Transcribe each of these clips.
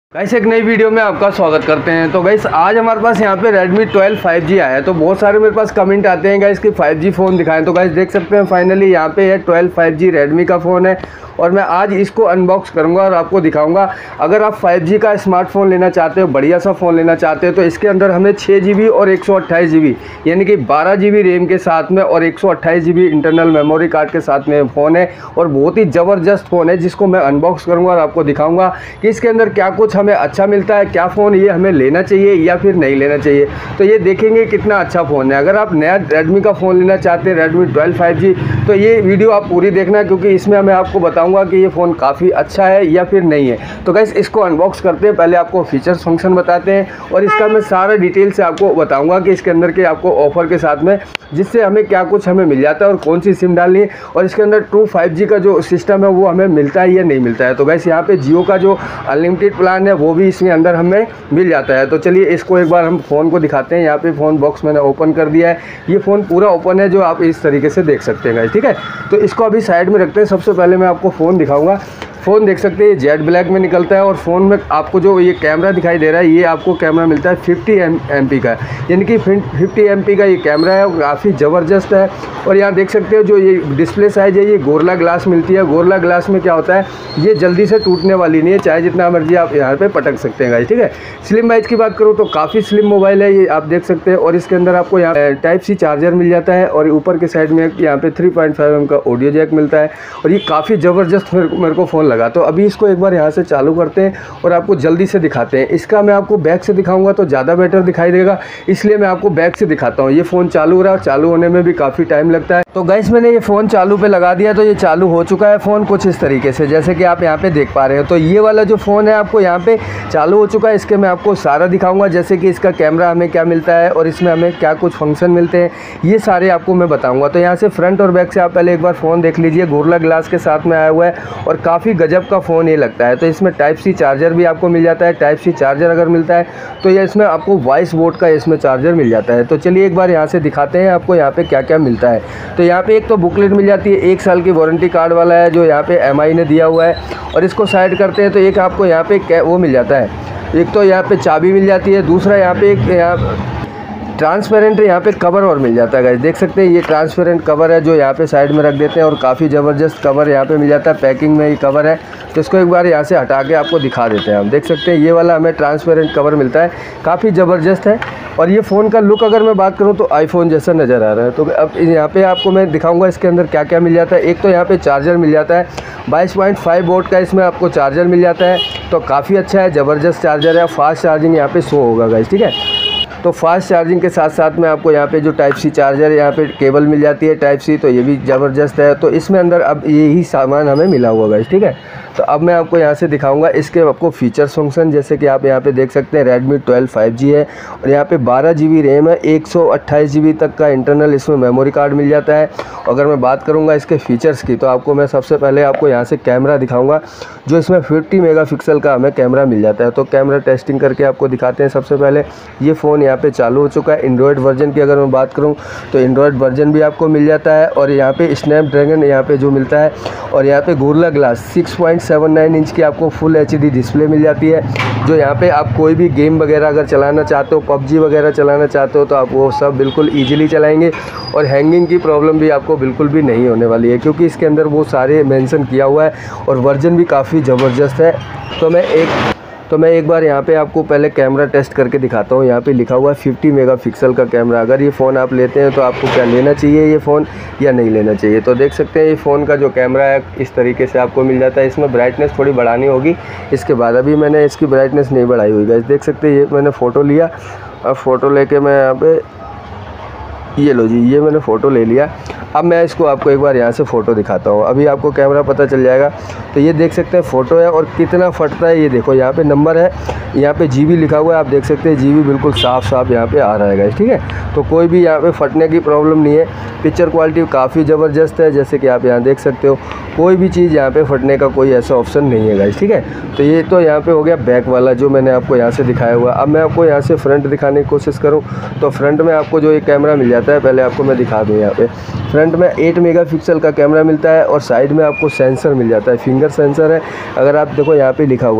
Guys एक नई video में आपका स्वागत करते हैं। तो गाइस आज हमारे पास यहाँ पे Redmi 12 5G आया है। तो बहुत सारे मेरे पास कमेंट आते हैं गाइस कि 5G फ़ोन दिखाएं। तो गाइस देख सकते हैं फाइनली यहाँ पे है 12 5G Redmi का फ़ोन है और मैं आज इसको अनबॉक्स करूँगा और आपको दिखाऊँगा। अगर आप 5G का स्मार्टफोन लेना चाहते हो, बढ़िया सा फ़ोन लेना चाहते हो, तो इसके अंदर हमें 6GB और 128GB यानी कि 12GB रैम के साथ में और 128GB इंटरनल मेमोरी कार्ड के साथ में फ़ोन है और बहुत ही ज़बरदस्त फ़ोन है जिसको मैं अनबॉक्स करूँगा और आपको दिखाऊँगा कि इसके अंदर क्या कुछ हमें अच्छा मिलता है, क्या फ़ोन ये हमें लेना चाहिए या फिर नहीं लेना चाहिए। तो ये देखेंगे कितना अच्छा फ़ोन है। अगर आप नया Redmi का फ़ोन लेना चाहते हैं Redmi 12 5G, तो ये वीडियो आप पूरी देखना क्योंकि इसमें मैं आपको बताऊंगा कि ये फ़ोन काफ़ी अच्छा है या फिर नहीं है। तो गाइस इसको अनबॉक्स करते हैं, पहले आपको फीचर्स फंक्शन बताते हैं और इसका मैं सारा डिटेल से आपको बताऊँगा कि इसके अंदर के आपको ऑफ़र के साथ में जिससे हमें क्या कुछ हमें मिल जाता है और कौन सी सिम डालनी है और इसके अंदर ट्रू 5G का जो सिस्टम है वो हमें मिलता है या नहीं मिलता है। तो गाइस यहाँ पे जियो का जो अनलिमिटेड प्लान है वो भी इसके अंदर हमें मिल जाता है। तो चलिए इसको एक बार हम फ़ोन को दिखाते हैं। यहाँ पे फ़ोन बॉक्स मैंने ओपन कर दिया है। ये फ़ोन पूरा ओपन है जो आप इस तरीके से देख सकते हैं गाइस, ठीक है। तो इसको अभी साइड में रखते हैं। सबसे पहले मैं आपको फ़ोन दिखाऊँगा। फ़ोन देख सकते हैं जेड ब्लैक में निकलता है और फ़ोन में आपको जो ये कैमरा दिखाई दे रहा है ये आपको कैमरा मिलता है 50 MP का, यानी कि 50 MP का ये कैमरा है और काफ़ी ज़बरदस्त है। और यहाँ देख सकते हो जो ये डिस्प्ले साइज़ है ये गोरिल्ला ग्लास मिलती है। गोरिल्ला ग्लास में क्या होता है, ये जल्दी से टूटने वाली नहीं है, चाहे जितना मर्जी आप यहाँ पे पटक सकते हैं गाइस, ठीक है। स्लिम साइज़ की बात करूँ तो काफ़ी स्लिम मोबाइल है ये, आप देख सकते हैं। और इसके अंदर आपको यहाँ टाइप सी चार्जर मिल जाता है और ऊपर के साइड में यहाँ पे 3.5mm का ऑडियो जैक मिलता है और ये काफ़ी ज़बरदस्त मेरे को फ़ोन लगा। तो अभी इसको एक बार यहाँ से चालू करते हैं और आपको जल्दी से दिखाते हैं। इसका मैं आपको बैक से दिखाऊंगा तो ज़्यादा बेटर दिखाई देगा, इसलिए मैं आपको बैक से दिखाता हूँ। ये फ़ोन चालू हो रहा है, चालू होने में भी काफ़ी टाइम लगता है। तो गाइस मैंने ये फ़ोन चालू पे लगा दिया तो ये चालू हो चुका है फ़ोन कुछ इस तरीके से, जैसे कि आप यहाँ पे देख पा रहे हो। तो ये वाला जो फ़ोन है आपको यहाँ पे चालू हो चुका है। इसके मैं आपको सारा दिखाऊंगा, जैसे कि इसका कैमरा हमें क्या मिलता है और इसमें हमें क्या कुछ फंक्शन मिलते हैं, ये सारे आपको मैं बताऊँगा। तो यहाँ से फ्रंट और बैक से आप पहले एक बार फ़ोन देख लीजिए। गोरिल्ला ग्लास के साथ में आया हुआ है और काफ़ी गजब का फ़ोन ये लगता है। तो इसमें टाइप सी चार्जर भी आपको मिल जाता है। टाइप सी चार्जर अगर मिलता है तो ये इसमें आपको 22 वोल्ट का इसमें चार्जर मिल जाता है। तो चलिए एक बार यहाँ से दिखाते हैं आपको यहाँ पे क्या क्या मिलता है। तो यहाँ पे एक तो बुकलेट मिल जाती है, 1 साल की वारंटी कार्ड वाला है जो यहाँ पे MI ने दिया हुआ है। और इसको साइड करते हैं तो एक आपको यहाँ पे वो मिल जाता है, एक तो यहाँ पे चाबी मिल जाती है, दूसरा यहाँ पे एक ट्रांसपेरेंट यहाँ पे कवर और मिल जाता है गाइस, देख सकते हैं। ये ट्रांसपेरेंट कवर है जो यहाँ पे साइड में रख देते हैं और काफ़ी ज़बरदस्त कवर यहाँ पे मिल जाता है। पैकिंग में ये कवर है तो इसको एक बार यहाँ से हटा के आपको दिखा देते हैं। हम देख सकते हैं ये वाला हमें ट्रांसपेरेंट कवर मिलता है, काफ़ी ज़बरदस्त है। और ये फ़ोन का लुक अगर मैं बात करूँ तो आईफोन जैसा नज़र आ रहा है। तो अब यहाँ पे आपको मैं दिखाऊंगा इसके अंदर क्या क्या मिल जाता है। एक तो यहाँ पे चार्जर मिल जाता है, 22.5 वोल्ट का इसमें आपको चार्जर मिल जाता है। तो काफ़ी अच्छा है, ज़बरदस्त चार्जर है। फास्ट चार्जिंग यहाँ पे शो होगा गाइस, ठीक है। तो फास्ट चार्जिंग के साथ साथ में आपको यहाँ पे जो टाइप सी चार्जर है, यहाँ पे केबल मिल जाती है टाइप सी, तो ये भी ज़बरदस्त है। तो इसमें अंदर अब यही सामान हमें मिला हुआ गाइस, ठीक है। तो अब मैं आपको यहाँ से दिखाऊंगा इसके आपको फीचर्स फंक्शन, जैसे कि आप यहाँ पे देख सकते हैं Redmi 12 5G है और यहाँ पे 12GB रैम है, 128GB तक का इंटरनल इसमें मेमोरी कार्ड मिल जाता है। अगर मैं बात करूँगा इसके फीचर्स की तो आपको मैं सबसे पहले आपको यहाँ से कैमरा दिखाऊँगा जो इसमें 50 मेगापिक्सल का हमें कैमरा मिल जाता है। तो कैमरा टेस्टिंग करके आपको दिखाते हैं। सबसे पहले ये फ़ोन यहाँ पे चालू हो चुका है। एंड्रॉयड वर्जन की अगर मैं बात करूँ तो एंड्रॉयड वर्जन भी आपको मिल जाता है और यहाँ पे स्नैपड्रैगन यहाँ पे जो मिलता है और यहाँ पे गोरिल्ला ग्लास 6.79 इंच की आपको फुल HD डिस्प्ले मिल जाती है, जो यहाँ पे आप कोई भी गेम वगैरह अगर चलाना चाहते हो, PUBG वगैरह चलाना चाहते हो तो आप वो सब बिल्कुल ईजिली चलाएंगे और हैंगिंग की प्रॉब्लम भी आपको बिल्कुल भी नहीं होने वाली है क्योंकि इसके अंदर वो सारे मेंशन किया हुआ है और वर्जन भी काफ़ी ज़बरदस्त है। तो मैं एक बार यहाँ पे आपको पहले कैमरा टेस्ट करके दिखाता हूँ। यहाँ पे लिखा हुआ है 50 मेगापिक्सल का कैमरा। अगर ये फ़ोन आप लेते हैं तो आपको क्या लेना चाहिए ये फ़ोन या नहीं लेना चाहिए। तो देख सकते हैं ये फ़ोन का जो कैमरा है इस तरीके से आपको मिल जाता है। इसमें ब्राइटनेस थोड़ी बढ़ानी होगी इसके बाद, अभी मैंने इसकी ब्राइटनेस नहीं बढ़ाई हुई है। देख सकते हैं ये मैंने फ़ोटो लिया, अब फ़ोटो लेके मैं यहाँ पे ये लो जी, ये मैंने फ़ोटो ले लिया। अब मैं इसको आपको एक बार यहाँ से फ़ोटो दिखाता हूँ, अभी आपको कैमरा पता चल जाएगा। तो ये देख सकते हैं फ़ोटो है और कितना फटता है ये देखो। यहाँ पे नंबर है, यहाँ पे GB लिखा हुआ है, आप देख सकते हैं GB बिल्कुल साफ यहाँ पे आ रहा है गाइस, ठीक है। तो कोई भी यहाँ पे फटने की प्रॉब्लम नहीं है। पिक्चर क्वालिटी काफ़ी ज़बरदस्त है, जैसे कि आप यहाँ देख सकते हो। कोई भी चीज़ यहाँ पे फटने का कोई ऐसा ऑप्शन नहीं है गाइस, ठीक है। तो ये तो यहाँ पे हो गया बैक वाला जो मैंने आपको यहाँ से दिखाया हुआ। अब मैं आपको यहाँ से फ्रंट दिखाने की कोशिश करूँ तो फ्रंट में आपको जो ये कैमरा मिल जाता है, पहले आपको मैं दिखा दूँ। यहाँ पे फ्रंट में 8 मेगापिक्सल का कैमरा मिलता है और साइड में आपको सेंसर मिल जाता है, फिंगर सेंसर है। अगर आप देखो यहाँ पे लिखा हुआ है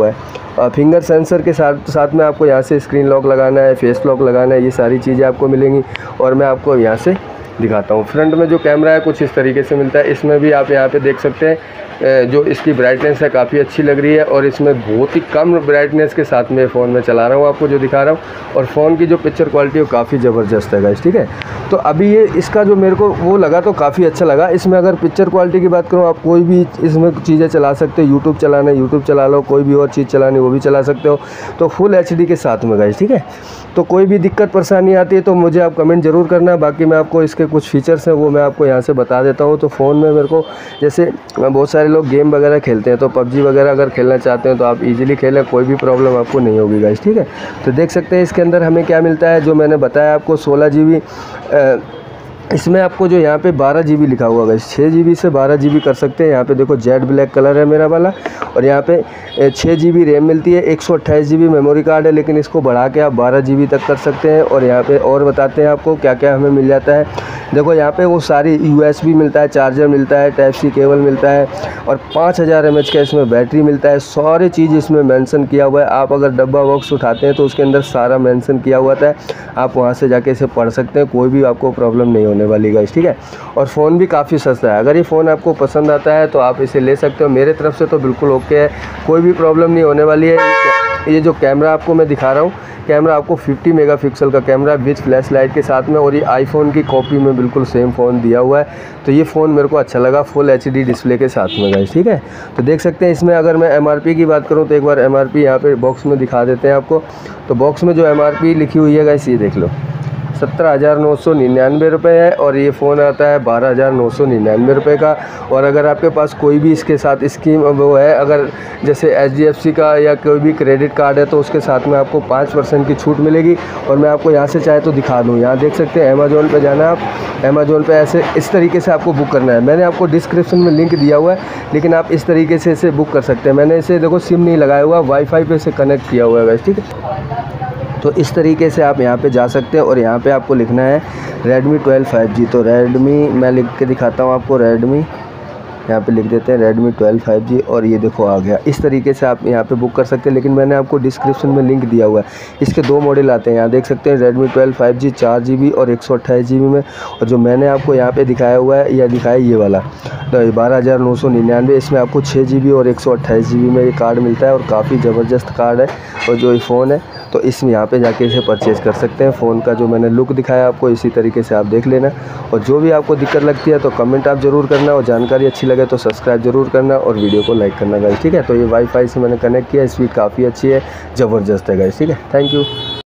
फिंगर सेंसर के साथ में आपको यहाँ से स्क्रीन लॉक लगाना है, फेस लॉक लगाना है, ये सारी चीज़ें आपको मिलेंगी। और मैं आपको यहाँ से दिखाता हूँ। फ्रंट में जो कैमरा है कुछ इस तरीके से मिलता है। इसमें भी आप यहाँ पे देख सकते हैं जो इसकी ब्राइटनेस है काफ़ी अच्छी लग रही है, और इसमें बहुत ही कम ब्राइटनेस के साथ में फ़ोन में चला रहा हूँ आपको जो दिखा रहा हूँ। और फ़ोन की जो पिक्चर क्वालिटी है वो काफ़ी ज़बरदस्त है गाइस, ठीक है। तो अभी ये इसका जो मेरे को वो लगा तो काफ़ी अच्छा लगा। इसमें अगर पिक्चर क्वालिटी की बात करूँ, आप कोई भी इसमें चीज़ें चला सकते हो, यूट्यूब चलाना है यूट्यूब चला लो, कोई भी और चीज़ चलानी वो भी चला सकते हो, तो फुल HD के साथ में गाइस, ठीक है। तो कोई भी दिक्कत परेशानी आती है तो मुझे आप कमेंट ज़रूर करना। बाकी मैं आपको इसके कुछ फीचर्स हैं वो मैं आपको यहाँ से बता देता हूँ। तो फ़ोन में मेरे को जैसे बहुत सारे लोग गेम वगैरह खेलते हैं, तो PUBG वगैरह अगर खेलना चाहते हैं तो आप इजीली खेलें, कोई भी प्रॉब्लम आपको नहीं होगी गाइस, ठीक है। तो देख सकते हैं इसके अंदर हमें क्या मिलता है, जो मैंने बताया आपको 16 GB। इसमें आपको जो यहाँ पे 12 GB लिखा हुआ है, 6 GB से 12 GB कर सकते हैं। यहाँ पे देखो जेड ब्लैक कलर है मेरा वाला, और यहाँ पे 6 GB रैम मिलती है, 128 GB मेमोरी कार्ड है, लेकिन इसको बढ़ा के आप 12 GB तक कर सकते हैं। और यहाँ पे और बताते हैं आपको क्या क्या हमें मिल जाता है। देखो यहाँ पे वो सारी USB मिलता है, चार्जर मिलता है, Type-C केबल मिलता है, और 5000 mAh का इसमें बैटरी मिलता है। सारी चीज़ इसमें मेंशन किया हुआ है। आप अगर डब्बा बॉक्स उठाते हैं तो उसके अंदर सारा मेंशन किया हुआ था, आप वहाँ से जाके इसे पढ़ सकते हैं, कोई भी आपको प्रॉब्लम नहीं होने वाली गाइस, ठीक है। और फ़ोन भी काफ़ी सस्ता है। अगर ये फ़ोन आपको पसंद आता है तो आप इसे ले सकते हो। मेरे तरफ से तो बिल्कुल ओके है, कोई भी प्रॉब्लम नहीं होने वाली है। ये जो कैमरा आपको मैं दिखा रहा हूँ, कैमरा आपको 50 मेगापिक्सल का कैमरा विद फ्लैश लाइट के साथ में, और ये आईफोन की कॉपी में बिल्कुल सेम फ़ोन दिया हुआ है। तो ये फ़ोन मेरे को अच्छा लगा, फुल HD डिस्प्ले के साथ में गाइस, ठीक है। तो देख सकते हैं इसमें अगर मैं MRP की बात करूँ तो एक बार MRP यहाँ पे बॉक्स में दिखा देते हैं आपको। तो बॉक्स में जो MRP लिखी हुई है गाइस, ये देख लो, 17,999 रुपये है, और ये फ़ोन आता है 12,999 रुपये का। और अगर आपके पास कोई भी इसके साथ स्कीम वो है, अगर जैसे HDFC का या कोई भी क्रेडिट कार्ड है, तो उसके साथ में आपको 5% की छूट मिलेगी। और मैं आपको यहाँ से चाहे तो दिखा दूँ, यहाँ देख सकते हैं अमेज़ोन पे जाना है आप, अमेज़ोन पे ऐसे इस तरीके से आपको बुक करना है। मैंने आपको डिस्क्रिप्शन में लिंक दिया हुआ है, लेकिन आप इस तरीके से इसे बुक कर सकते हैं। मैंने इसे देखो सिम नहीं लगाया हुआ, वाईफाई पे से कनेक्ट किया हुआ है गाइस, ठीक है। तो इस तरीके से आप यहाँ पे जा सकते हैं, और यहाँ पे आपको लिखना है Redmi 12 5G। तो Redmi मैं लिख के दिखाता हूँ आपको, Redmi यहाँ पे लिख देते हैं Redmi 12 5G, और ये देखो आ गया। इस तरीके से आप यहाँ पे बुक कर सकते हैं, लेकिन मैंने आपको डिस्क्रिप्शन में लिंक दिया हुआ है। इसके 2 मॉडल आते हैं, यहाँ देख सकते हैं Redmi 12 5G 4 GB और 128 GB में। और जो मैंने आपको यहाँ पे दिखाया हुआ है, या दिखाया ये वाला, तो 12,999, इसमें आपको 6 GB और 128 GB में ये कार्ड मिलता है, और काफ़ी ज़बरदस्त कार्ड है। और जो ये फ़ोन है तो इसमें यहाँ पे जाके इसे परचेज़ कर सकते हैं। फ़ोन का जो मैंने लुक दिखाया आपको, इसी तरीके से आप देख लेना। और जो भी आपको दिक्कत लगती है तो कमेंट आप ज़रूर करना, और जानकारी अच्छी लगे तो सब्सक्राइब जरूर करना, और वीडियो को लाइक करना गाइस, ठीक है। तो ये वाईफाई से मैंने कनेक्ट किया, स्पीड काफ़ी अच्छी है, ज़बरदस्त है गाइस, ठीक है। Thank you.